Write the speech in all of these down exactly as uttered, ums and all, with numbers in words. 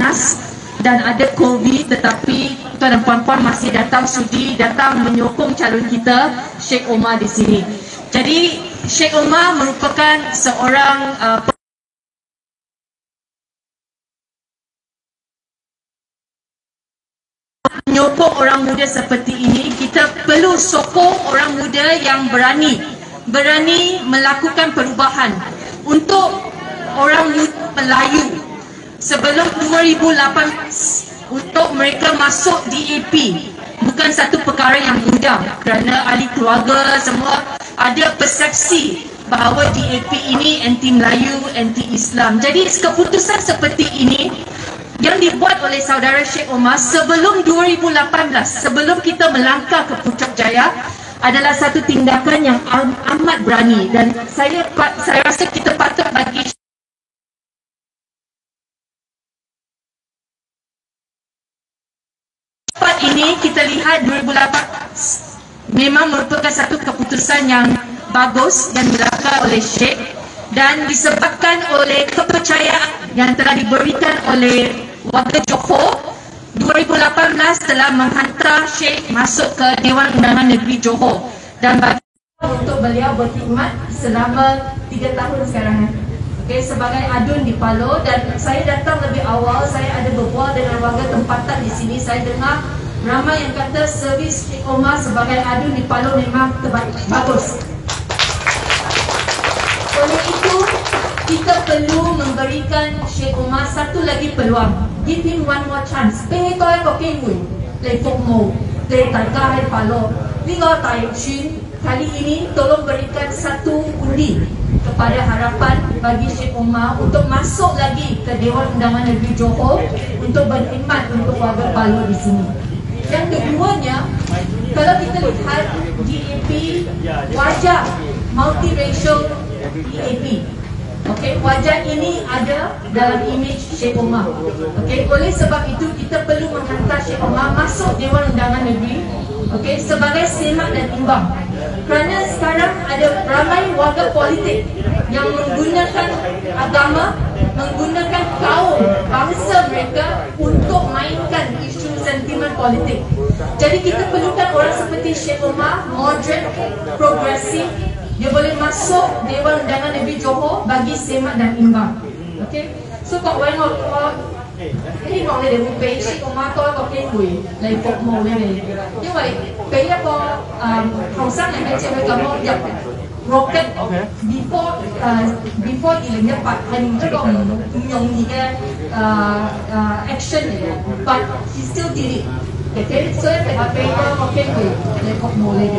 panas dan ada COVID, tetapi tuan dan puan-puan masih datang sudi datang menyokong calon kita Sheikh Omar di sini. Jadi Sheikh Omar merupakan seorang uh, menyokong orang muda seperti ini. Kita perlu sokong orang muda yang berani berani melakukan perubahan untuk orang muda Melayu sebelum dua ribu lapan belas untuk mereka masuk D A P bukan satu perkara yang mudah kerana ahli keluarga semua ada persepsi bahawa D A P ini anti Melayu, anti Islam. Jadi keputusan seperti ini yang dibuat oleh saudara Sheikh Omar sebelum dua ribu lapan belas, sebelum kita melangkah ke Putrajaya, adalah satu tindakan yang amat berani, dan saya saya rasa kita patut bagi part ini. Kita lihat dua ribu lapan belas memang merupakan satu keputusan yang bagus yang dilakukan oleh Sheikh, dan disebabkan oleh kepercayaan yang telah diberikan oleh warga Johor. dua ribu lapan belas telah menghantar Sheikh masuk ke Dewan Undangan Negeri Johor, dan bagi untuk beliau berkhidmat selama tiga tahun sekarang, okay, sebagai adun di Palo. Dan saya datang lebih awal, saya ada berbual dengan warga tempatan di sini. Saya dengar ramai yang kata servis Sheikh Omar sebagai adun di Palo memang terbaik, bagus. Oleh itu, kita perlu memberikan Sheikh Omar satu lagi peluang. Give him one more chance. Pengen kau yang kau kengui, lei Fok Mo, lei Tai Kai Palo. Liga Tai Chin kali ini tolong berikan satu undi kepada harapan bagi Sheikh Omar untuk masuk lagi ke Dewan Undangan Negeri Johor untuk berkhidmat untuk warga Palo di sini. Yang keduanya, kalau kita lihat D A P wajah multiracial D A P. Okey, wajah ini ada dalam imej Sheikh Omar. Okey, oleh sebab itu kita perlu menghantar Sheikh Omar masuk Dewan Undangan Negeri, okey, sebagai semak dan imbang. Kerana sekarang ada ramai warga politik yang menggunakan agama, menggunakan kaum bangsa mereka untuk mainkan isu sentimen politik. Jadi kita perlukan orang seperti Sheikh Omar, moderate, progresif. Dia boleh masuk Dewan Undangan Negeri Johor bagi semak dan imbang. Okay, so kau orang kau ini orang dia bukan Sheikh Omar kau kau kengui, lagi Fok Mo ni. Như vậy, cái apa hậu sang yang macam mereka mau jap rocket before before dia dapat hari itu kau nyong ni ke action ni, but he still did it. Okay, so yang apa yang kau kengui, lagi Fok Mo lagi.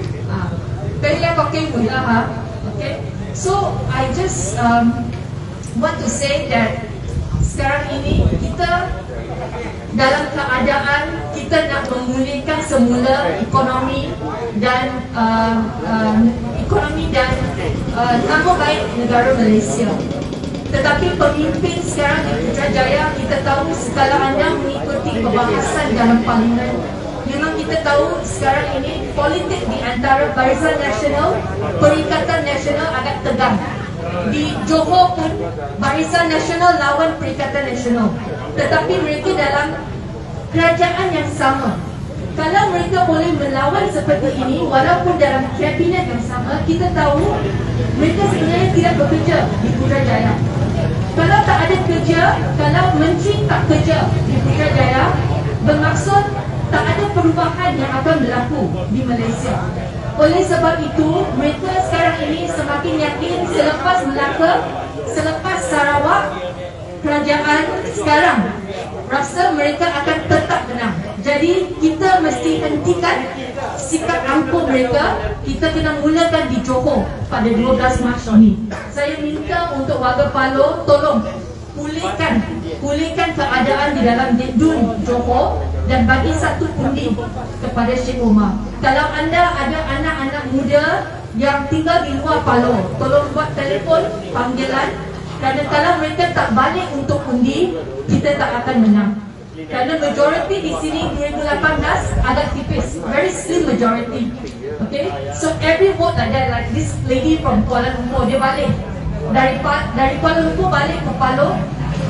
Kaya pakai gula ha. Okay. So I just um, want to say that sekarang ini kita dalam keadaan kita nak memulihkan semula ekonomi dan uh, uh, ekonomi dan uh, nama baik negara Malaysia. Tetapi pemimpin sekarang di Putrajaya, kita tahu setelah anda mengikuti perbahasan dalam parlimen, memang kita tahu sekarang ini politik di antara Barisan Nasional, Perikatan Nasional agak tegang. Di Johor pun Barisan Nasional lawan Perikatan Nasional, tetapi mereka dalam kerajaan yang sama. Kalau mereka boleh melawan seperti ini walaupun dalam kabinet yang sama, kita tahu mereka sebenarnya tidak bekerja di Putrajaya. Kalau tak ada kerja, kalau menteri tak kerja di Putrajaya, bermaksud tak ada perubahan yang akan berlaku di Malaysia. Oleh sebab itu, mereka sekarang ini semakin yakin selepas Melaka, selepas Sarawak, kerajaan sekarang rasa mereka akan tetap menang. Jadi kita mesti hentikan sikap angkuh mereka. Kita kena mulakan di Johor pada dua belas Mac ini. Saya minta untuk warga Palo tolong pulihkan pulihkan keadaan di dalam Dun Johor dan bagi satu undi kepada Sheikh Omar. Kalau anda ada anak-anak muda yang tinggal di luar Palo, tolong buat telefon panggilan, kerana kalau mereka tak balik untuk undi, kita tak akan menang. Kerana majority di sini dua ribu lapan belas agak tipis, very slim majority. Okay, so every vote like that, like this lady from Kuala Lumpur, dia balik dari dari Kuala Lumpur balik ke Palo,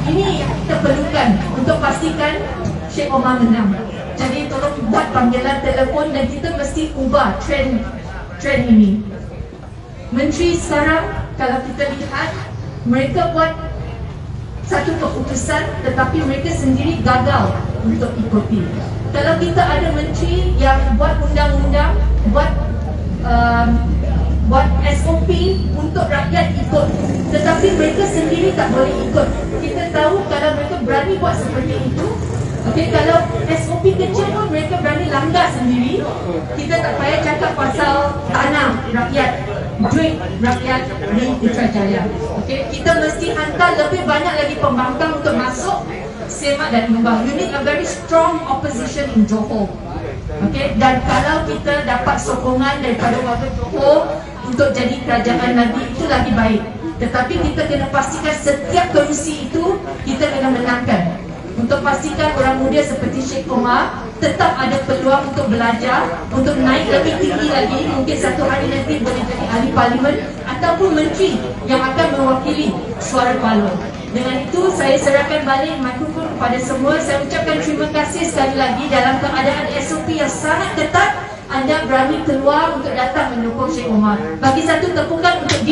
Ini yang kita perlukan untuk pastikan Sheikh Omar menang. Jadi tolong buat panggilan telefon dan kita mesti ubah trend trend ini. Menteri sekarang kalau kita lihat mereka buat satu keputusan tetapi mereka sendiri gagal untuk ikuti. Kalau kita ada menteri yang buat undang-undang, buat um, buat S O P untuk rakyat ikut, tetapi mereka sendiri tak boleh ikut. Kita tahu kalau mereka berani buat seperti itu, okey, kalau S O P kecil pun mereka berani langgar sendiri. Kita tak payah cakap pasal tanah rakyat, duit rakyat di Putrajaya. Okey, kita mesti hantar lebih banyak lagi pembangkang untuk masuk semak dan membang. You need a very strong opposition in Johor. Okey, dan kalau kita dapat sokongan daripada warga Johor untuk jadi kerajaan lagi, itu lagi baik. Tetapi kita kena pastikan setiap kerusi itu kita kena menangkan. Untuk pastikan orang muda seperti Sheikh Omar tetap ada peluang untuk belajar, untuk naik lebih tinggi lagi. Mungkin satu hari nanti boleh jadi ahli parlimen ataupun menteri yang akan mewakili suara Palo. Dengan itu saya serahkan balik mikrofon kepada semua. Saya ucapkan terima kasih sekali lagi. Dalam keadaan S O P yang sangat ketat, anda berani keluar untuk datang mendukung Sheikh Omar. Bagi satu tepukan untuk dia.